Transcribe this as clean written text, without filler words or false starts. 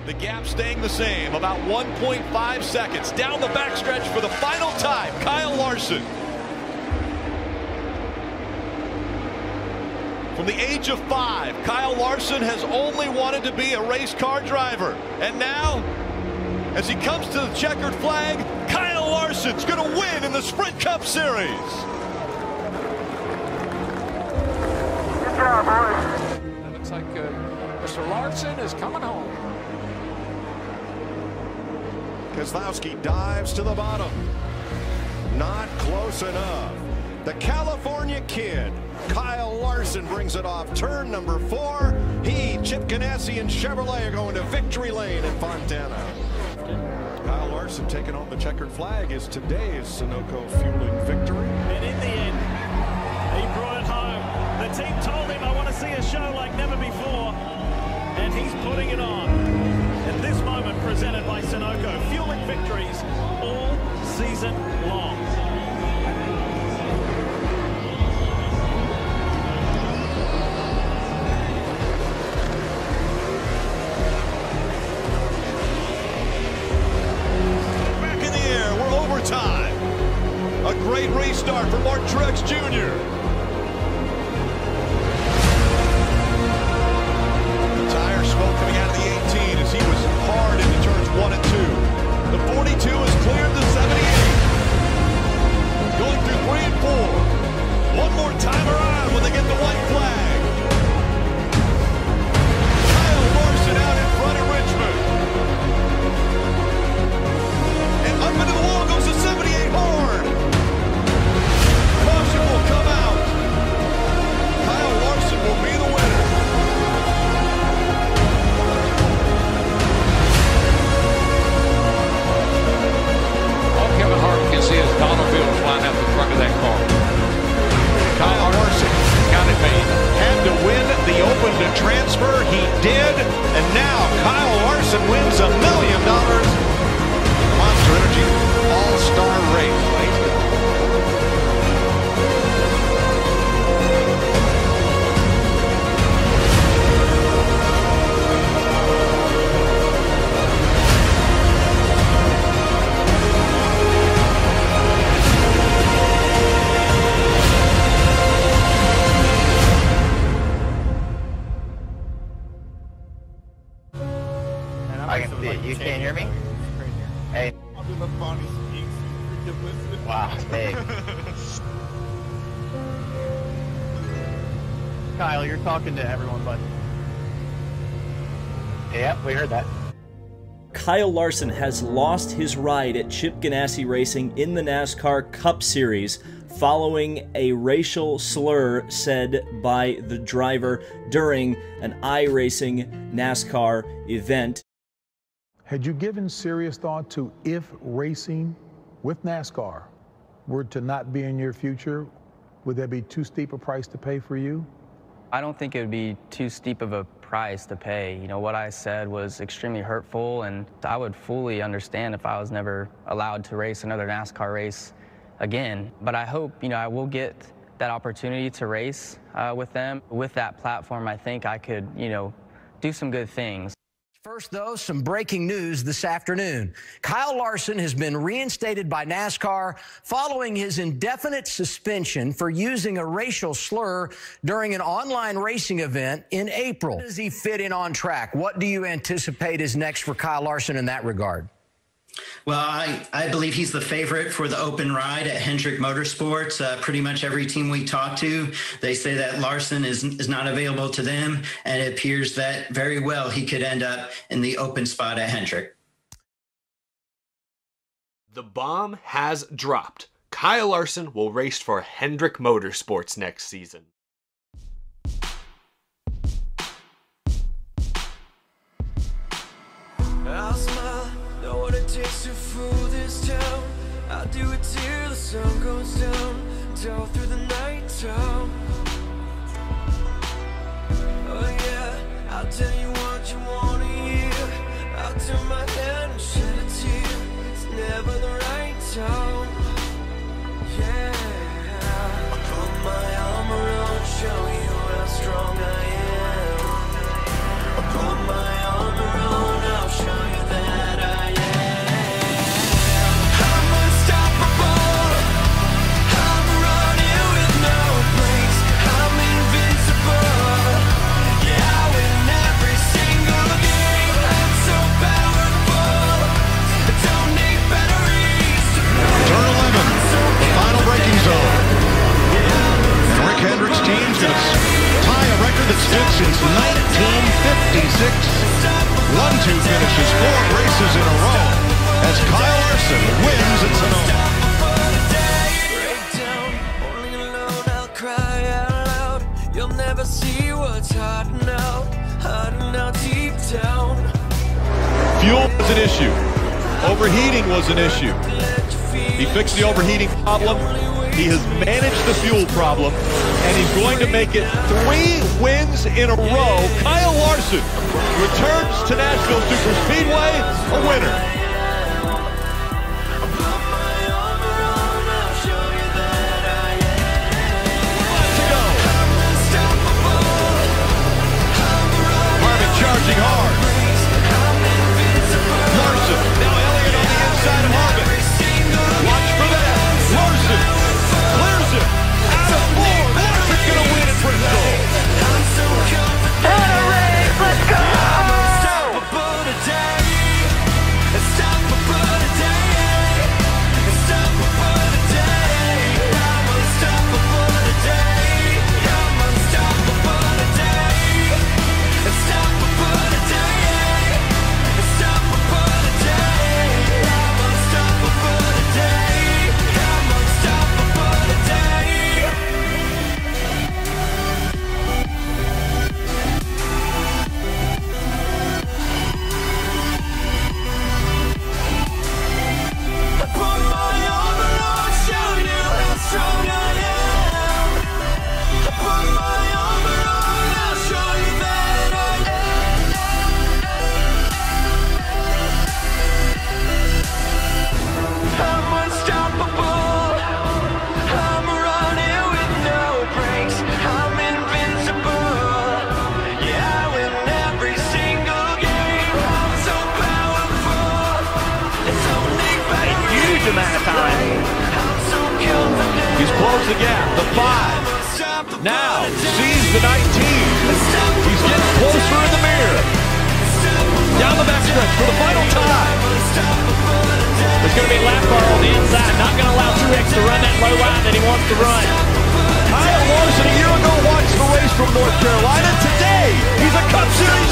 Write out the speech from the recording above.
The gap staying the same, about 1.5 seconds. Down the backstretch for the final time, Kyle Larson. From the age of 5, Kyle Larson has only wanted to be a race car driver. And now, as he comes to the checkered flag, Kyle Larson's going to win in the Sprint Cup Series. Good job, boys. It looks like Mr. Larson is coming home. Kozlowski dives to the bottom. Not close enough. The California kid, Kyle Larson, brings it off turn number 4. He, Chip Ganassi, and Chevrolet are going to victory lane in Fontana. Kyle Larson taking home the checkered flag is today's Sunoco fueling victory. And in the end, he brought it home. The team told him, I want to see a show like never before. And he's putting it on. And this moment presented by Sunoco, fueling victories all season long. Back in the air, we're overtime. A great restart for Mark Truex Jr. Tire smoke coming out of the 18 as he was hard into turns 1 and 2. The 42 has cleared the 78. Going through 3 and 4. One more time around when they get the white flag. Kyle Larson out in front of Richmond. And up into the wall goes the 78 hard. Caution will come out. Kyle Larson will be the winner. Kevin Hart can see his Donald Field flying out the front of that car. Kyle Larson got it made. Had to win the Open to transfer. He did. And now Kyle Larson wins $1 million. Monster Energy All-Star Race. You can't hear me? Hey. Wow, big. Kyle, you're talking to everyone, but... Yep, we heard that. Kyle Larson has lost his ride at Chip Ganassi Racing in the NASCAR Cup Series following a racial slur said by the driver during an iRacing NASCAR event. Had you given serious thought to if racing with NASCAR were to not be in your future, would that be too steep a price to pay for you? I don't think it would be too steep of a price to pay. You know, what I said was extremely hurtful, and I would fully understand if I was never allowed to race another NASCAR race again. But I hope, you know, I will get that opportunity to race with them. With that platform, I think I could, you know, do some good things. First, though, some breaking news this afternoon. Kyle Larson has been reinstated by NASCAR following his indefinite suspension for using a racial slur during an online racing event in April. Does he fit in on track? What do you anticipate is next for Kyle Larson in that regard? Well, I believe he's the favorite for the open ride at Hendrick Motorsports. Pretty much every team we talk to, they say that Larson is not available to them, and it appears that very well he could end up in the open spot at Hendrick. The bomb has dropped. Kyle Larson will race for Hendrick Motorsports next season. I'll smile, know what it takes to fool this town. I'll do it till the sun goes down, all through the night time. Oh yeah, I'll tell you what you wanna hear. I'll turn my head and shed a tear. It's never the right time. Yeah, I'll put my arm around, show you how strong I am. I'll put my arm around, I'll show 1-2 finishes 4 races in a row as Kyle Larson wins at Sonoma. You'll never see what's hiding out deep down. Fuel was an issue. Overheating was an issue. He fixed the overheating problem. He has managed the fuel problem, and he's going to make it 3 wins in a row. Kyle Larson returns to Nashville Superspeedway a winner. Charging hard. Larson, now Elliott on the inside of Harvick. Watch for that. Larson clears it. Out of 4. Larson's going to win at Bristol. And a race, let's go! Unstoppable today. Unstoppable today. Unstoppable today. I'm unstoppable today. I'm unstoppable today. Unstoppable today. Unstoppable today. I'm unstoppable today. I'm unstoppable today. I put my armor on, show you how strong I am. I put my armor on, I'll show you that I am. I'm unstoppable. I'm running with no brakes. I'm invincible. Yeah, I win every single game. I'm so powerful. It's only better. A huge amount of time. I'm so confident. He's closed the gap. The 5. Now sees the 19. He's getting closer in the mirror. Down the backstretch for the final time. There's going to be a lap car on the inside. Not going to allow Truex to run that low line that he wants to run. Kyle Larson a year ago watched the race from North Carolina. Today, he's a Cup Series